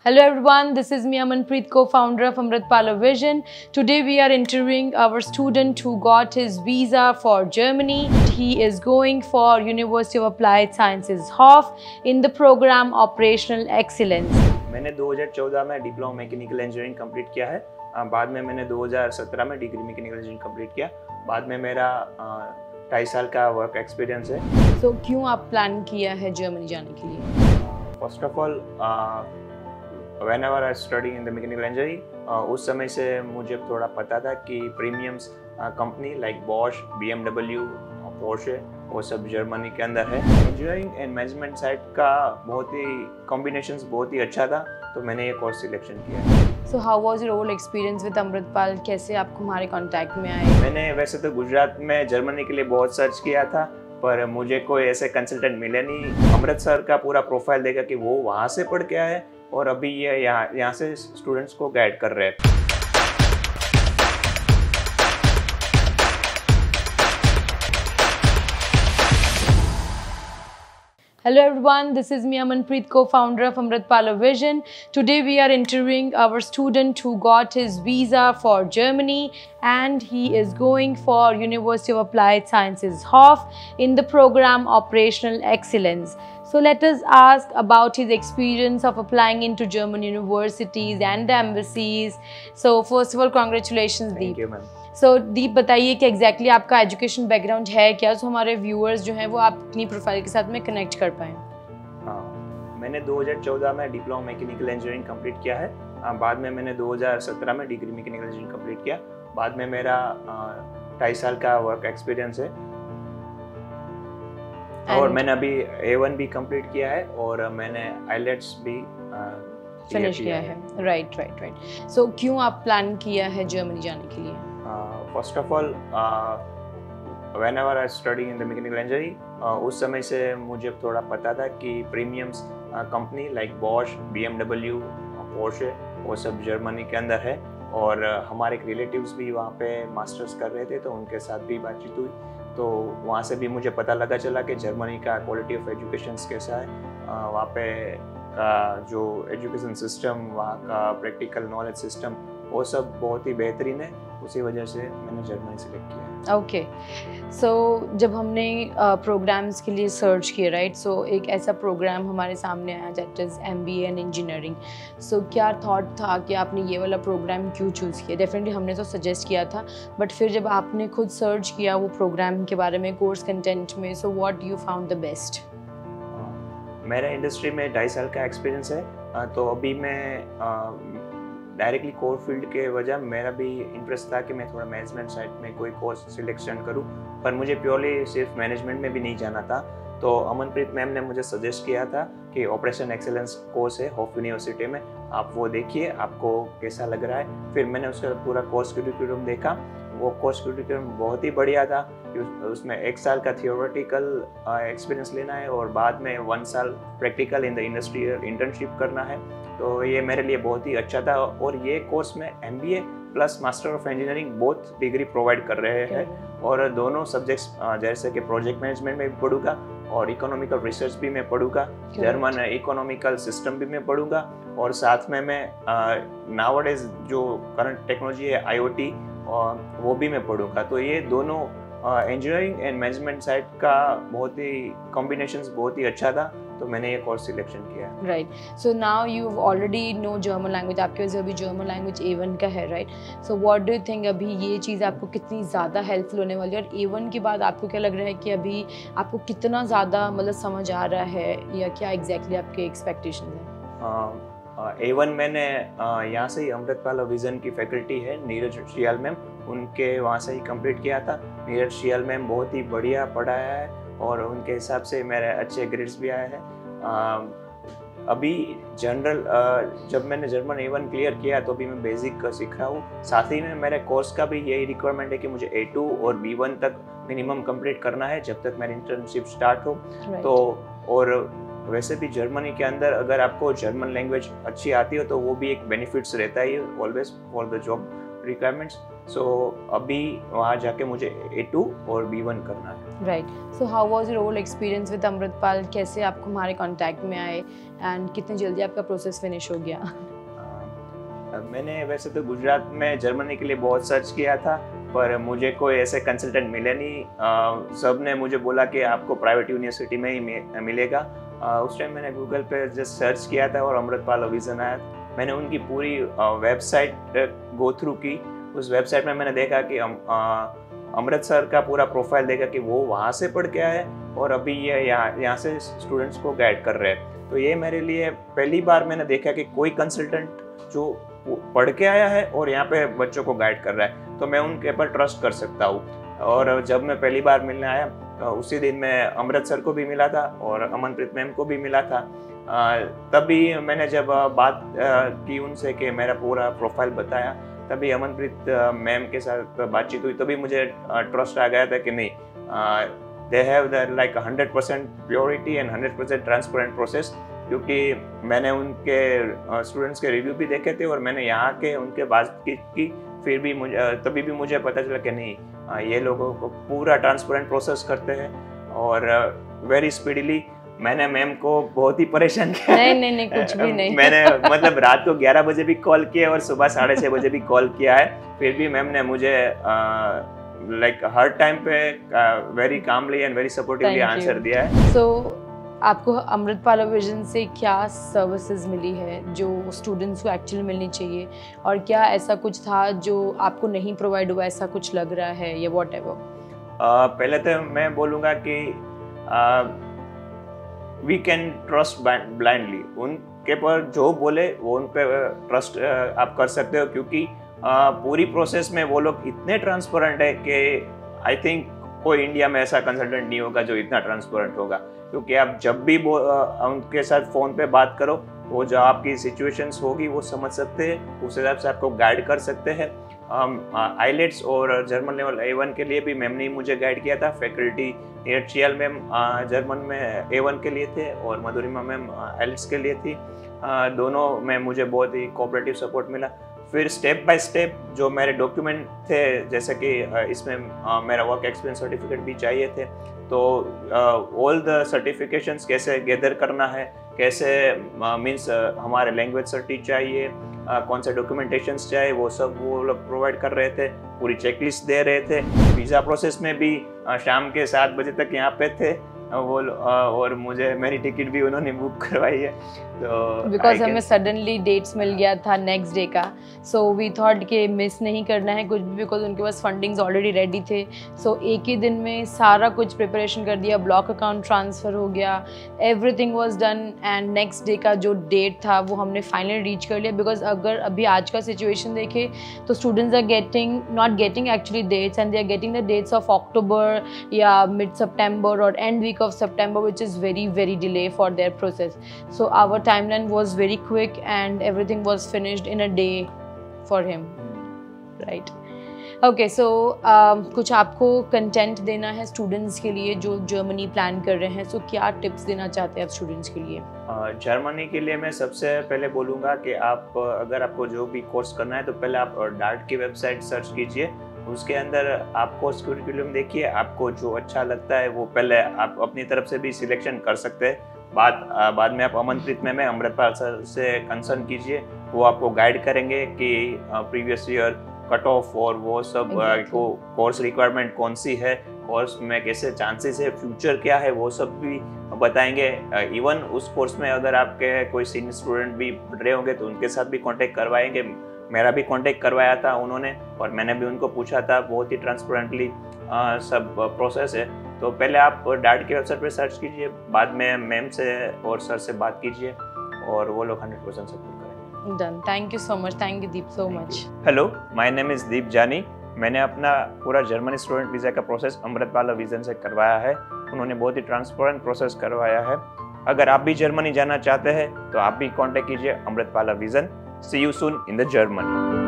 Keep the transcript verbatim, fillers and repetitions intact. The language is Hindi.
Hello everyone, this is me Amanpreet, co-founder of Amritpala Vision. Today we are interviewing our student who got his visa for Germany. He is going for University of Applied Sciences Hof in the program Operational Excellence. मैंने दो हज़ार चौदह में डिप्लोमा मैकेनिकल इंजीनियरिंग कंप्लीट किया है। बाद में मैंने दो हज़ार सत्रह में डिग्री मैकेनिकल इंजीनियरिंग कंप्लीट किया। बाद में मेरा ढाई साल का वर्क एक्सपीरियंस है। तो so, क्यों आप प्लान किया है जर्मनी जाने के लिए? First of all whenever I studying in the mechanical engineering, uh, उस समय से मुझे थोड़ा पता था कि premiums company like Bosch, B M W, Porsche वो सब जर्मनी के अंदर है। इंजीनियरिंग एंड मैनेजमेंट साइड का बहुत ही कॉम्बिनेशंस बहुत ही अच्छा था, तो मैंने ये कोर्स सिलेक्शन किया। So how was your whole experience with Amritpal? कैसे आप हमारे कांटेक्ट में आए? मैंने वैसे तो गुजरात में जर्मनी के लिए बहुत सर्च किया था, पर मुझे कोई ऐसे कंसल्टेंट मिले नहीं। अमृतसर का पूरा प्रोफाइल देखा कि वो वहाँ से पढ़ के आए और अभी ये यहाँ यहाँ से स्टूडेंट्स को गाइड कर रहे हैं। Hello everyone, this is me Amanpreet, co-founder of Amritpala Vision. Today we are interviewing our student who got his visa for Germany and he is going for University of Applied Sciences Hof in the program Operational Excellence. So let us ask about his experience of applying into German universities and the embassies. So first of all, congratulations Deep. Thank you, ma'am. So so, Deep बताइए कि एग्जैक्टली exactly आपका एजुकेशन बैकग्राउंड है क्या, तो हमारे व्यूअर्स जो हैं वो आप अपनी प्रोफाइल के साथ में कनेक्ट कर पाएँ। हाँ, मैंने दो हज़ार चौदह में डिप्लोमा मैकेनिकल इंजीनियरिंग कंप्लीट किया है। आ, बाद में मैंने दो हज़ार सत्रह में डिग्री मैकेनिकल इंजीनियरिंग कंप्लीट किया। बाद में मेरा ढाई साल का वर्क एक्सपीरियंस है। And और मैंने अभी ए वन भी कंप्लीट किया है और मैंने आईलेट्स भी फिनिश किया है। राइट राइट राइट सो क्यों आप प्लान किया है जर्मनी जाने के लिए? First of all whenever I studying in the mechanical engineering, uh, उस समय से मुझे थोड़ा पता था कि premiums company like Bosch, B M W, Porsche वो सब जर्मनी के अंदर है और uh, हमारे एक रिलेटिव्स भी वहाँ पे मास्टर्स कर रहे थे, तो उनके साथ भी बातचीत हुई। तो वहाँ से भी मुझे पता लगा चला कि जर्मनी का क्वालिटी ऑफ एजुकेशन कैसा है, uh, वहाँ पे का जो एजुकेशन सिस्टम, वहाँ का प्रैक्टिकल नॉलेज सिस्टम वो सब बहुत ही बेहतरीन है। उसी वजह से मैंने जर्मनी सिलेक्ट किया। ओके सो जब हमने प्रोग्राम्स uh, के लिए सर्च किया, राइट, सो so, एक ऐसा प्रोग्राम हमारे सामने आया that is M B A in engineering. So क्या थॉट था कि आपने ये वाला प्रोग्राम क्यों चूज़ किया? डेफिनेटली हमने तो सजेस्ट किया था, बट फिर जब आपने खुद सर्च किया वो प्रोग्राम के बारे में, कोर्स कंटेंट में, so what you found the best? मेरा इंडस्ट्री में ढाई साल का एक्सपीरियंस है, तो अभी मैं डायरेक्टली कोर फील्ड के वजह मेरा भी इंटरेस्ट था कि मैं थोड़ा मैनेजमेंट साइड में कोई कोर्स सिलेक्शन करूं, पर मुझे प्योरली सिर्फ मैनेजमेंट में भी नहीं जाना था। तो अमनप्रीत मैम ने मुझे सजेस्ट किया था कि ऑपरेशन एक्सेलेंस कोर्स है हॉफ यूनिवर्सिटी में, आप वो देखिए आपको कैसा लग रहा है। फिर मैंने उसका पूरा कोर्स करिकुलम देखा, वो कोर्स करिकुलम बहुत ही बढ़िया था। उसमें एक साल का थियोरेटिकल एक्सपीरियंस लेना है और बाद में वन साल practical in the industrial internship करना है, तो ये मेरे लिए बहुत ही अच्छा था। और ये कोर्स में M B A plus master of engineering both degree provide कर रहे हैं और दोनों सब्जेक्ट्स जैसे कि प्रोजेक्ट मैनेजमेंट में भी पढ़ूंगा और इकोनॉमिकल रिसर्च भी मैं पढ़ूंगा, जर्मन इकोनॉमिकल सिस्टम भी मैं पढ़ूंगा और साथ में मैं नाउअडेज जो करंट टेक्नोलॉजी है आई ओ टी वो भी मैं पढ़ूंगा। तो ये दोनों इंजीनियरिंग एंड मैनेजमेंट साइड का बहुत ही कॉम्बिनेशंस बहुत ही अच्छा था, तो मैंने ये कोर्स सिलेक्शन किया। Right so now you already know German language, आपके वजह अभी जर्मन लैंग्वेज ए वन का है, right? So what do you think अभी ये चीज़ आपको कितनी ज़्यादा हेल्पफुल होने वाली है, और ए वन के बाद आपको क्या लग रहा है कि अभी आपको कितना ज़्यादा मतलब समझ आ रहा है, या क्या एग्जैक्टली आपके एक्सपेक्टेशन है? ए वन मैंने यहाँ से ही अमृतपाला विजन की फैकल्टी है नीरज शियाल मैम, उनके वहाँ से ही कंप्लीट किया था। नीरज शियाल मैम बहुत ही बढ़िया पढ़ाया है और उनके हिसाब से मेरे अच्छे ग्रेड्स भी आए हैं। अभी जनरल जब मैंने जर्मन ए वन क्लियर किया तो अभी मैं बेसिक सीख रहा हूँ। साथ ही में मेरे कोर्स का भी यही रिक्वायरमेंट है कि मुझे ए टू और बी वन तक मिनिमम कंप्लीट करना है जब तक मेरी इंटर्नशिप स्टार्ट हो। right. तो और वैसे भी जर्मनी के अंदर अगर आपको जर्मन लैंग्वेज अच्छी आती हो तो वो भी एक बेनिफिट्स रहता है always for the job requirements. So so, अभी वहाँ जाके मुझे ए टू और बी वन करना है। Right, so how was your overall experience with Amritpal? कैसे आप हमारे कांटेक्ट में आए एंड कितनी जल्दी आपका प्रोसेस फिनिश हो गया? uh, मैंने वैसे तो गुजरात में जर्मनी के लिए बहुत सर्च किया था, पर मुझे कोई ऐसे कंसल्टेंट मिले नहीं। uh, सब ने मुझे बोला कि आपको प्राइवेट यूनिवर्सिटी में ही मिलेगा। uh, उस टाइम मैंने गूगल पे जस्ट सर्च किया था और अमृतपाल विजन आया। मैंने उनकी पूरी वेबसाइट गो थ्रू की। उस वेबसाइट में मैंने देखा कि अम, अमृत सर का पूरा प्रोफाइल देखा कि वो वहाँ से पढ़ के आए और अभी ये यहाँ यहाँ से स्टूडेंट्स को गाइड कर रहे हैं। तो ये मेरे लिए पहली बार मैंने देखा कि कोई कंसल्टेंट जो पढ़ के आया है और यहाँ पे बच्चों को गाइड कर रहा है, तो मैं उनके पर ट्रस्ट कर सकता हूँ। और जब मैं पहली बार मिलने आया तो उसी दिन मैं अमृत सर को भी मिला था और अमनप्रीत मैम को भी मिला था। तभी मैंने जब बात की उनसे कि मेरा पूरा प्रोफाइल बताया, तभी अमनप्रीत मैम के साथ बातचीत हुई, तभी मुझे ट्रस्ट आ गया था कि नहीं, they have the like hundred percent purity and hundred percent transparent process. क्योंकि मैंने उनके स्टूडेंट्स के रिव्यू भी देखे थे और मैंने यहाँ के उनके बात की, की फिर भी मुझे तभी भी मुझे पता चला कि नहीं, ये लोगों को पूरा ट्रांसपेरेंट प्रोसेस करते हैं और वेरी स्पीडीली। मैंने मैम को बहुत ही परेशान किया। नहीं नहीं नहीं कुछ भी नहीं। मैंने मतलब रात को ग्यारह बजे भी कॉल किया और सुबह साढ़े छः बजे भी कॉल किया है, फिर भी मैम ने मुझे लाइक हर टाइम पे very calmly and very supportively answer दिया है। सो so, आपको अमृतपाल विजन से क्या सर्विसेज मिली है जो स्टूडेंट्स को एक्चुअली मिलनी चाहिए, और क्या ऐसा कुछ था जो आपको नहीं प्रोवाइड हुआ, ऐसा कुछ लग रहा है या वॉट एवर? पहले तो मैं बोलूँगा कि वी कैन ट्रस्ट ब्लाइंडली। उनके पर जो बोले वो उन पे ट्रस्ट आप कर सकते हो, क्योंकि uh, पूरी प्रोसेस में वो लोग इतने ट्रांसपेरेंट है कि आई थिंक कोई इंडिया में ऐसा कंसल्टेंट नहीं होगा जो इतना ट्रांसपेरेंट होगा। क्योंकि आप जब भी वो उनके साथ फ़ोन पे बात करो, वो जो आपकी सिचुएशंस होगी वो समझ सकते हैं, उस हिसाब से आपको गाइड कर सकते हैं। आईलेट्स और जर्मन लेवल ए वन के लिए भी मैम ने मुझे गाइड किया था। फैकल्टी एचियल मैम जर्मन में ए वन के लिए थे और मधुरिमा मैम आईलेट्स के लिए थी। आ, दोनों में मुझे बहुत ही कोऑपरेटिव सपोर्ट मिला। फिर स्टेप बाय स्टेप जो मेरे डॉक्यूमेंट थे, जैसे कि इसमें मेरा वर्क एक्सपीरियंस सर्टिफिकेट भी चाहिए थे, तो ऑल द सर्टिफिकेशंस कैसे गैदर करना है, कैसे मींस uh, हमारे लैंग्वेज सर्टी चाहिए, uh, कौन से डॉक्यूमेंटेशंस चाहिए, वो सब वो लोग प्रोवाइड कर रहे थे, पूरी चेकलिस्ट दे रहे थे। वीज़ा प्रोसेस में भी uh, शाम के सात बजे तक यहाँ पे थे वो, और मुझे मेरी टिकट भी उन्होंने बुक करवाई है। तो बिकॉज हमें सडनली डेट्स मिल गया था नेक्स्ट डे का, सो वी थॉट कि मिस नहीं करना है कुछ भी, बिकॉज उनके पास फंडिंग्स ऑलरेडी रेडी थे। सो so, एक ही दिन में सारा कुछ प्रिपरेशन कर दिया, ब्लॉक अकाउंट ट्रांसफ़र हो गया, everything was done, and next day का जो डेट था वो हमने फाइनली रीच कर लिया। बिकॉज अगर अभी आज का सिचुएशन देखें तो students are getting not getting actually dates, and they are getting the dates of October या मिड सितंबर और end week of September, which is very very delay for their process. So our timeline was very quick and everything was finished in a day for him, right? Okay, so um, कुछ आपको कंटेंट देना है स्टूडेंट्स के लिए जो जर्मनी प्लान कर रहे हैं, सो so, क्या टिप्स देना चाहते हैं आप स्टूडेंट्स के लिए? जर्मनी uh, के लिए मैं सबसे पहले बोलूँगा कि आप अगर आपको जो भी कोर्स करना है तो पहले आप डार्ट की वेबसाइट सर्च कीजिए, उसके अंदर आप कोर्स करिकुलम देखिए, आपको जो अच्छा लगता है वो पहले आप अपनी तरफ से भी सिलेक्शन कर सकते हैं। बाद बाद में आप अमनप्रीत मैम अमृतपाल सर से कंसर्न कीजिए, वो आपको गाइड करेंगे कि प्रीवियस ईयर कट ऑफ और वो सब को कोर्स रिक्वायरमेंट कौन सी है, कोर्स में कैसे चांसेस है, फ्यूचर क्या है, वो सब भी बताएंगे। इवन उस कोर्स में अगर आपके कोई सीनियर स्टूडेंट भी पढ़ रहे होंगे तो उनके साथ भी कांटेक्ट करवाएंगे। मेरा भी कांटेक्ट करवाया था उन्होंने और मैंने भी उनको पूछा था, बहुत ही ट्रांसपेरेंटली सब प्रोसेस है। तो पहले आप डार्ट की वेबसाइट पे सर्च कीजिए, बाद में मैम से और सर से बात कीजिए और वो लोग हंड्रेड परसेंट सपोर्ट करेंगे। Done, thank you so much, thank you Deep so much. Hello, my name is Deep Jani. मैंने अपना पूरा जर्मनी स्टूडेंट वीज़ा का प्रोसेस अमृतपाल विजन से करवाया है। उन्होंने बहुत ही ट्रांसपेरेंट प्रोसेस करवाया है। अगर आप भी जर्मनी जाना चाहते हैं तो आप भी कॉन्टेक्ट कीजिए Amritpal vision. See you soon in the Germany.